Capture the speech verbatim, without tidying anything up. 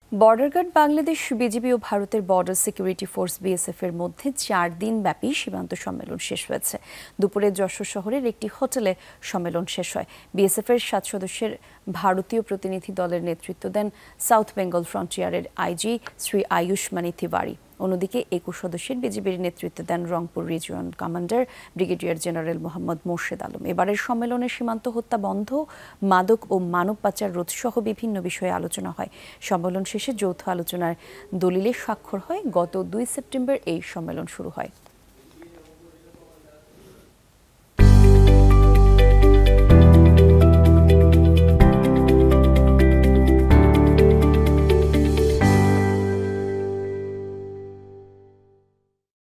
Border guard Bangladesh, BGB ও ভারতের border security force BSF এর মধ্যে চার দিন ব্যাপী সীমান্ত সম্মেলন শেষ হয়েছে। দুপুরে যশোর শহরের একটি হোটেলে সম্মেলন শেষ হয়। বিএসএফ এর সাত সদস্যের ভারতীয় প্রতিনিধি দলের নেতৃত্ব দেন সাউথ বেঙ্গল ফ্রন্টিয়ারের আইজি শ্রী আয়ুষ্মানী তিওয়ারি। অন্যদিকে একুশ সদস্যের বিজিবির নেতৃত্ব দেন Rangpur region commander brigadier general Mohammad Morshed Alam. এবারের সম্মেলনে সীমান্ত হত্যা বন্ধ, মাদক ও মানব পাচার রোধ সহ বিভিন্ন বিষয়ে আলোচনা হয়। সম্মেলন শেষে যৌথ আলোচনার দলিলে স্বাক্ষর হয়। গত দুই সেপ্টেম্বর এই সম্মেলন শুরু হয়।